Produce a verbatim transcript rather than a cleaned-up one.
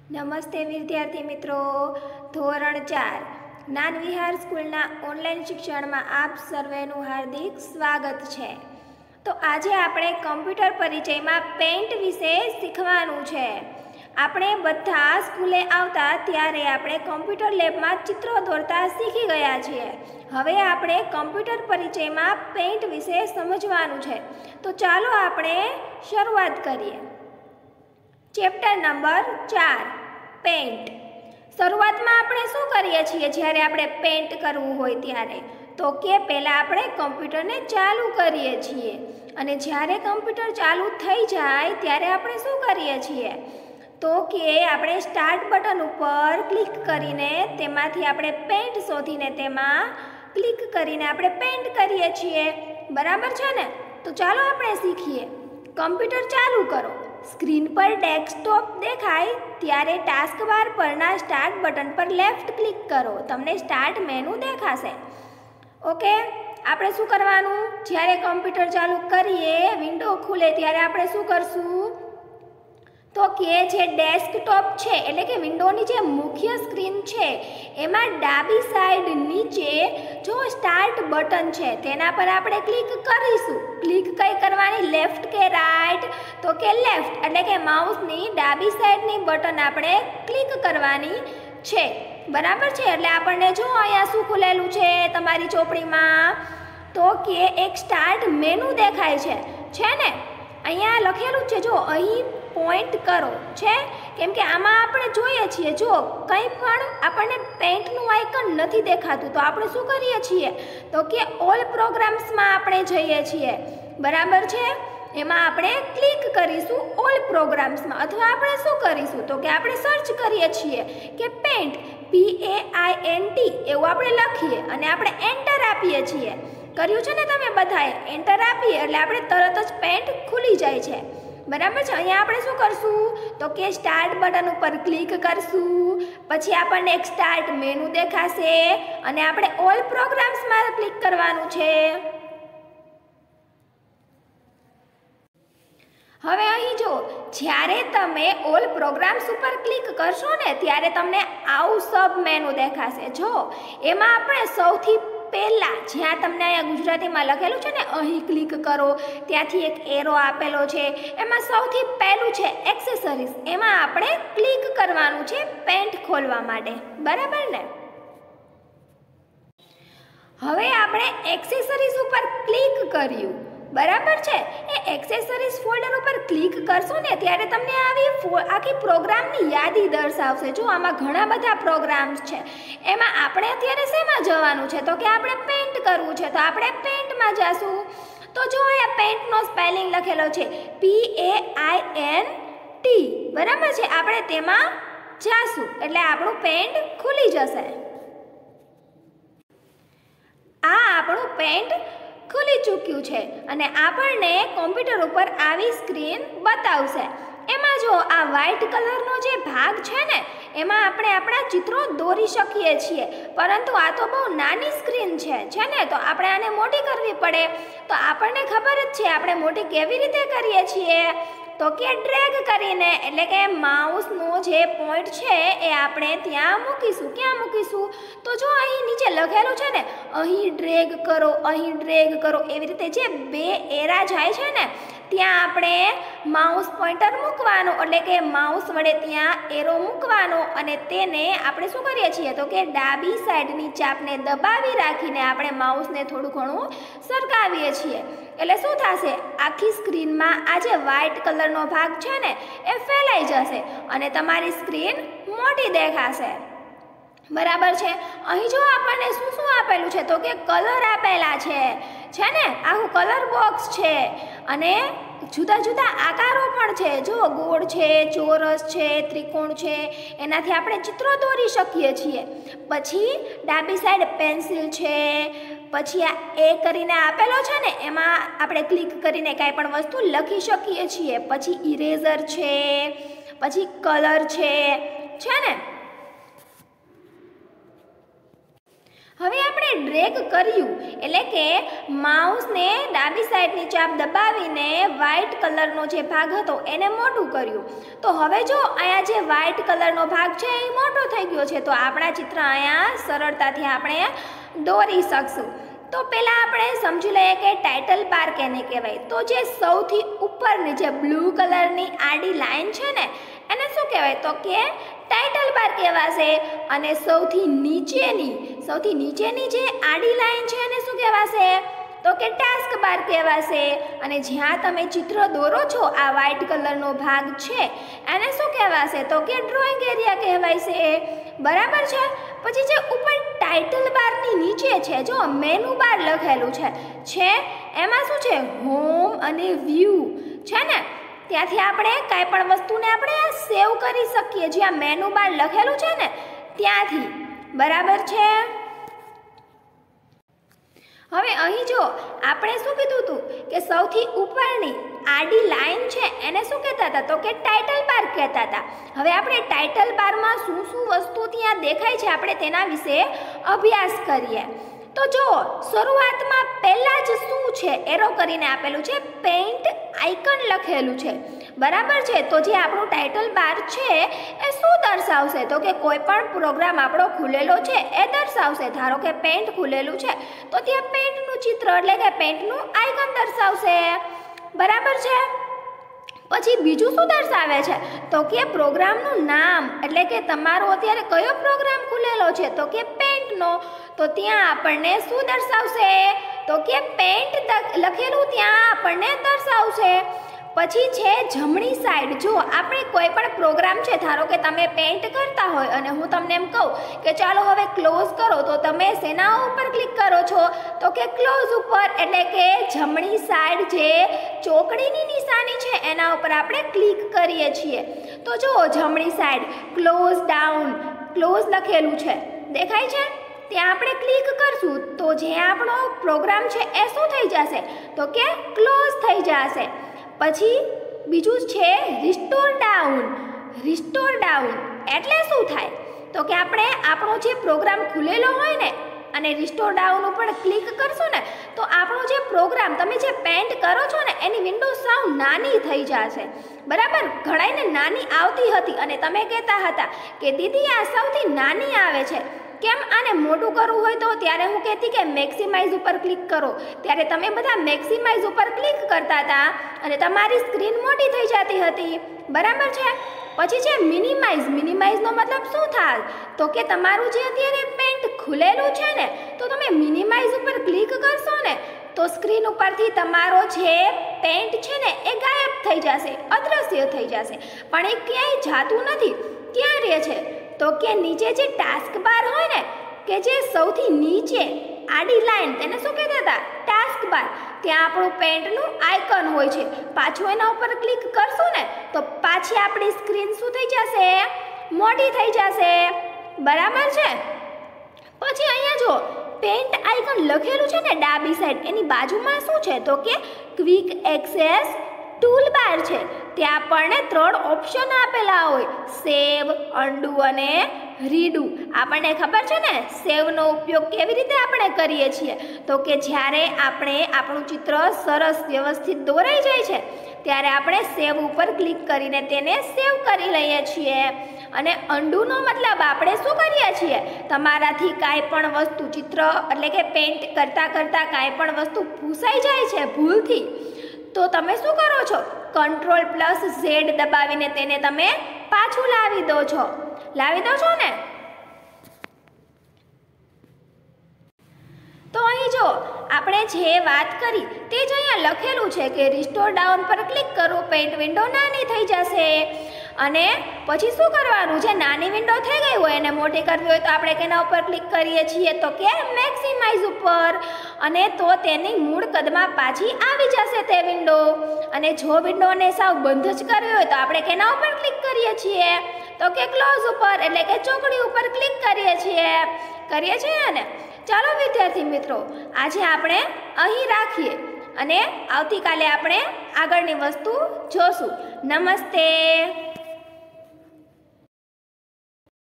નમસ્તે વિદ્યાર્થી મિત્રો, ધોરણ ચાર જ્ઞાન વિહાર સ્કૂલના ઓનલાઈન શિક્ષણમાં આપ સર્વેનું હાર્દિક સ્વાગત છે। તો આજે આપણે કમ્પ્યુટર પરિચયમાં પેઇન્ટ વિશે શીખવાનું છે। આપણે બધા સ્કૂલે આવતા ત્યારે આપણે કમ્પ્યુટર લેબમાં ચિત્રો દોરતા શીખી ગયા છીએ। હવે આપણે કમ્પ્યુટર પરિચયમાં પેઇન્ટ વિશે સમજવાનું છે। તો ચાલો આપણે શરૂઆત કરીએ। ચેપ્ટર નંબર ચાર પેઇન્ટ। શરૂઆતમાં આપણે શું કરીએ છીએ જ્યારે આપણે પેઇન્ટ કરવું હોય ત્યારે? તો કે પહેલાં આપણે કમ્પ્યુટરને ચાલુ કરીએ છીએ અને જ્યારે કમ્પ્યુટર ચાલુ થઈ જાય ત્યારે આપણે શું કરીએ છીએ? તો કે આપણે સ્ટાર્ટ બટન ઉપર ક્લિક કરીને તેમાંથી આપણે પેઇન્ટ શોધીને તેમાં ક્લિક કરીને આપણે પેઇન્ટ કરીએ છીએ, બરાબર છે ને? તો ચાલો આપણે શીખીએ। કમ્પ્યુટર ચાલુ કરો, સ્ક્રીન પર ડેસ્કટોપ દેખાય ત્યારે ટાસ્ક બાર પરના સ્ટાર્ટ બટન પર લેફ્ટ ક્લિક કરો, તમને સ્ટાર્ટ મેનુ દેખાશે। ઓકે, આપણે શું કરવાનું? જ્યારે કમ્પ્યુટર ચાલુ કરીએ, વિન્ડો ખુલે ત્યારે આપણે શું કરશું? તો કે જે ડેસ્કટોપ છે એટલે કે વિન્ડોની જે મુખ્ય સ્ક્રીન છે એમાં ડાબી સાઈડ નીચે જો સ્ટાર્ટ બટન છે તેના પર આપણે ક્લિક કરીશું। ક્લિક કઈ કરવાની? લેફ્ટ કે રાઈટ? તો કે લેફ્ટ, એટલે કે માઉસની ડાબી સાઈડની બટન આપણે ક્લિક કરવાની છે, બરાબર છે? એટલે આપણને જો અહીંયા શું ખુલેલું છે તમારી ચોપડીમાં? તો કે એક સ્ટાર્ટ મેનુ દેખાય છે, છે ને? અહીંયા લખેલું છે, જો અહીં પોઈન્ટ કરો છે, કેમ કે આમાં આપણે જોઈએ છીએ જો કંઈ પણ આપણને પેઇન્ટનું આઇકન નથી દેખાતું, તો આપણે શું કરીએ છીએ? તો કે ઓલ પ્રોગ્રામ્સમાં આપણે જઈએ છીએ, બરાબર છે? એમાં આપણે ક્લિક કરીશું ઓલ પ્રોગ્રામ્સમાં, અથવા આપણે શું કરીશું? તો કે આપણે સર્ચ કરીએ છીએ કે paint, P A I N T એવું આપણે લખીએ અને આપણે એન્ટર આપીએ છીએ। કર્યું છે ને તમે બધાએ? એન્ટર આપીએ એટલે આપણે તરત જ પેઇન્ટ ખુલી જાય છે, બરાબર છે? અહીંયા આપણે શું કરશું? તો કે સ્ટાર્ટ બટન ઉપર ક્લિક કરશું, પછી આપણને એક સ્ટાર્ટ મેનુ દેખાશે અને આપણે ઓલ પ્રોગ્રામ્સમાં ક્લિક કરવાનું છે। હવે અહીં જો જ્યારે તમે ઓલ પ્રોગ્રામ્સ ઉપર ક્લિક કરશો ને ત્યારે તમને આવું સબ મેનુ દેખાશે। જો એમાં આપણે સૌથી પહેલાં જ્યાં તમને અહીંયા ગુજરાતીમાં લખેલું છે ને અહીં ક્લિક કરો, ત્યાંથી એક એરો આપેલો છે, એમાં સૌથી પહેલું છે એક્સેસરીઝ, એમાં આપણે ક્લિક કરવાનું છે પેઇન્ટ ખોલવા માટે, બરાબર ને? હવે આપણે એક્સેસરીઝ ઉપર ક્લિક કર્યું, બરાબર છે? એ એક્સેસરીઝ ફોલ્ડર ઉપર ક્લિક કરશો ને ત્યારે તમને આવી આખી પ્રોગ્રામની યાદી દર્શાવશે। જો આમાં ઘણા બધા પ્રોગ્રામ્સ છે, એમાં આપણે અત્યારે શેમાં જવાનું છે? તો કે આપણે પેઇન્ટ કરવું છે, તો આપણે પેઇન્ટમાં જઈશું। તો જો અહીંયા પેઇન્ટનો સ્પેલિંગ લખેલો છે પી એ આઈ એન ટી, બરાબર છે? આપણે તેમાં જઈશું એટલે આપણું પેઇન્ટ ખુલી જશે। આ આપણું પેઇન્ટ ખુલી ચૂક્યું છે અને આપણને કોમ્પ્યુટર ઉપર આવી સ્ક્રીન બતાવશે। એમાં જો આ વ્હાઇટ કલરનો જે ભાગ છે ને એમાં આપણે આપણા ચિત્રો દોરી શકીએ છીએ, પરંતુ આ તો બહુ નાની સ્ક્રીન છે, છે ને? તો આપણે આને મોટી કરવી પડે। તો આપણને ખબર જ છે આપણે મોટી કેવી રીતે કરીએ છીએ? તો કે ડ્રેગ કરીને, એટલે કે માઉસનો જે પોઈન્ટ છે એ આપણે ત્યાં મૂકીશું। ક્યાં મૂકીશું? તો જો અહીં નીચે લખેલું છે ને અહીં ડ્રેગ કરો, અહીં ડ્રેગ કરો, એવી રીતે જે બે એરા જાય છે ને ત્યાં આપણે માઉસ પોઈન્ટર મૂકવાનો, એટલે કે માઉસ વડે ત્યાં એરો મૂકવાનો અને તેને આપણે શું કરીએ છીએ? તો કે ડાબી સાઈડની ચાપને દબાવી રાખીને આપણે માઉસને થોડું ઘણું સરકાવીએ છીએ, એટલે શું થશે? આખી સ્ક્રીનમાં આ જે વ્હાઇટ કલરનો ભાગ છે ને એ ફેલાઈ જશે અને તમારી સ્ક્રીન મોટી દેખાશે, બરાબર છે? અહીં જો આપણને શું શું આપેલું છે? તો કે કલર આપેલા છે, છે ને? આખું કલર બોક્સ છે અને જુદા જુદા આકારો પણ છે, જો ગોળ છે, ચોરસ છે, ત્રિકોણ છે, એનાથી આપણે ચિત્રો દોરી શકીએ છીએ। પછી ડાબી સાઈડ પેન્સિલ છે, પછી આ એ કરીને આપેલો છે ને એમાં આપણે ક્લિક કરીને કાંઈ પણ વસ્તુ લખી શકીએ છીએ। પછી ઇરેઝર છે, પછી કલર છે, છે ને? હવે આપણે ડ્રેગ કર્યું એટલે કે માઉસને ડાબી સાઈડની ચાપ દબાવીને વ્હાઇટ કલરનો જે ભાગ હતો એને મોટું કર્યું. તો હવે જો અહીંયા જે વ્હાઇટ કલરનો ભાગ છે એ મોટો થઈ ગયો છે. તો આપણા ચિત્ર અહીંયા સરળતાથી આપણે દોરી શકશું. તો પહેલાં આપણે સમજી લઈએ કે ટાઇટલ બાર કેને કહેવાય. તો જે સૌથી ઉપરની જે બ્લુ કલરની આડી લાઈન છે ને એને શું કહેવાય? તો કે ટાઇટલ બાર કહેવાશે. અને સૌથી નીચેની સૌથી નીચેની જે આડી લાઈન છે એને શું કહેવાશે? તો કે ટાસ્ક બાર કહેવાશે. અને જ્યાં તમે ચિત્ર દોરો છો આ વ્હાઇટ કલરનો ભાગ છે એને શું કહેવાશે? તો કે ડ્રોઈંગ એરિયા કહેવાય છે. બરાબર છે. પછી જે ઉપર ટાઇટલ બારની નીચે છે જો મેનુ બાર લખેલું છે છે એમાં શું છે? હોમ અને વ્યૂ છે ને, ત્યાંથી આપણે કાંઈ પણ વસ્તુને આપણે સેવ કરી શકીએ. જ્યાં મેનુ બાર લખેલું છે ને ત્યાંથી. બરાબર છે. હવે અહીં જો આપણે શું કીધું હતું કે સૌથી ઉપરની આડી લાઈન છે એને શું કહેતા હતા? તો કે ટાઇટલ બાર કહેતા હતા. હવે આપણે ટાઇટલ બારમાં શું શું વસ્તુ ત્યાં દેખાય છે આપણે તેના વિશે અભ્યાસ કરીએ. તો જો શરૂઆતમાં પહેલાં જ શું છે એરો કરીને આપેલું છે, પેઇન્ટ આઇકન લખેલું છે. બરાબર છે. તો જે આપણું ટાઇટલ બાર છે એ શું દર્શાવશે? તો કે કોઈ પણ પ્રોગ્રામ આપણો ખુલેલો છે એ દર્શાવશે. ધારો કે પેઇન્ટ ખુલેલું છે તો ત્યાં પેઇન્ટનું ચિત્ર એટલે કે પેઇન્ટનું આઇકન દર્શાવશે. બરાબર છે. પછી બીજું શું દર્શાવે છે? તો કે પ્રોગ્રામનું નામ એટલે કે તમારો અત્યારે કયો પ્રોગ્રામ ખુલેલો છે? તો કે પેઇન્ટનો. તો ત્યાં આપણને શું દર્શાવશે? તો કે પેઇન્ટ લખેલું ત્યાં આપણને દર્શાવશે. પછી છે જમણી સાઈડ. જો આપણે કોઈ પણ પ્રોગ્રામ છે, ધારો કે તમે પેઇન્ટ કરતા હોય અને હું તમને એમ કહું કે ચાલો હવે ક્લોઝ કરો, તો તમે શેના ઉપર ક્લિક કરો છો? તો કે ક્લોઝ ઉપર. એટલે કે જમણી સાઈડ જે ચોકડીની નિશાની છે એના ઉપર આપણે ક્લિક કરીએ છીએ. તો જો જમણી સાઈડ ક્લોઝ ડાઉન ક્લોઝ લખેલું છે દેખાય છે, ત્યાં આપણે ક્લિક કરશું તો જે આપણો પ્રોગ્રામ છે એ શું થઈ જશે? તો કે ક્લોઝ થઈ જશે. પછી બીજું છે રિસ્ટોર ડાઉન. રિસ્ટોર ડાઉન એટલે શું થાય? તો કે આપણે આપણો જે પ્રોગ્રામ ખુલેલો હોય ને અને રિસ્ટોર ડાઉન ઉપર ક્લિક કરશો ને તો આપણો જે પ્રોગ્રામ તમે જે પેઇન્ટ કરો છો ને એની વિન્ડો સાવ નાની થઈ જશે. બરાબર. ઘણાયને નાની આવતી હતી અને તમે કહેતા હતા કે દીદી આ સૌથી નાની આવે છે, કેમ આને મોટું કરવું હોય તો ત્યારે હું કહેતી કે મેક્સિમાઇઝ ઉપર ક્લિક કરો. ત્યારે તમે બધા મેક્સિમાઇઝ ઉપર ક્લિક કરતા હતા અને તમારી સ્ક્રીન મોટી થઈ જતી હતી. બરાબર છે. પછી છે મિનિમાઇઝ. મિનિમાઇઝનો મતલબ શું થાય? તો કે તમારું જે અત્યારે પેઇન્ટ ખુલેલું છે ને તો તમે મિનિમાઇઝ ઉપર ક્લિક કરશો ને તો સ્ક્રીન ઉપરથી તમારો જે પેઇન્ટ છે ને એ ગાયબ થઈ જશે, અદૃશ્ય થઈ જશે. પણ એ ક્યાંય જાતું નથી. ક્યાં રહે છે? તો કે નીચે જે ટાસ્ક બાર હોય ને કે જે સૌથી નીચે આડી લાઈન તેને શું કહેતા હતા? Task bar. ત્યાં આપણું પેઇન્ટનું આઇકન હોય છે. પાછું એના ઉપર ક્લિક કરશું ને તો પાછી આપણી સ્ક્રીન શું થઈ જશે? મોટી થઈ જશે. બરાબર છે. પછી અહીંયા જો પેઇન્ટ આઇકન લખેલું છે ને ડાબી સાઈડ એની બાજુમાં શું છે? તો કે ક્વિક એક્સેસ ટૂલ બાર છે. ત્યાં આપણને ત્રણ ઓપ્શન આપેલા હોય, સેવ, અન્ડુ અને રીડુ. આપણને ખબર છે ને સેવનો ઉપયોગ કેવી રીતે આપણે કરીએ છીએ? તો કે જ્યારે આપણે આપણું ચિત્ર સરસ વ્યવસ્થિત દોરાઈ જાય છે ત્યારે આપણે સેવ ઉપર ક્લિક કરીને તેને સેવ કરી લઈએ છીએ. અને અન્ડુનો મતલબ આપણે શું કરીએ છીએ? તમારાથી કાંઈ પણ વસ્તુ ચિત્ર એટલે કે પેઇન્ટ કરતાં કરતાં કાંઈ પણ વસ્તુ ભૂસાઈ જાય છે ભૂલથી, તો તમે શું કરો છો? કંટ્રોલ પ્લસ ઝેડ દબાવીને તેને તમે પાછું લાવી દો છો. લાવી દો છો ને? તો અહીં જો આપણે જે વાત કરી તે જ અહીંયા લખેલું છે કે રિસ્ટોર ડાઉન પર ક્લિક કરો, પેઇન્ટ વિન્ડો નાની થઈ જશે. અને પછી શું કરવાનું છે? નાની વિન્ડો થઈ ગઈ હોય એને મોટી કરવી હોય તો આપણે કેના ઉપર ક્લિક કરીએ છીએ? તો કે મેક્સિમાઇઝ ઉપર. અને તો તેની મૂળ કદમાં પાછી આવી જશે તે વિન્ડો. અને જો વિન્ડોને સાવ બંધ જ કરવી હોય તો આપણે કેના ઉપર ક્લિક કરીએ છીએ? તો કે ક્લોઝ ઉપર એટલે કે ચોકડી ઉપર ક્લિક કરીએ છીએ. કરીએ છીએ ને? ચાલો વિદ્યાર્થી મિત્રો, આજે આપણે અહીં રાખીએ અને આવતીકાલે આપણે આગળની વસ્તુ જોશું. નમસ્તે.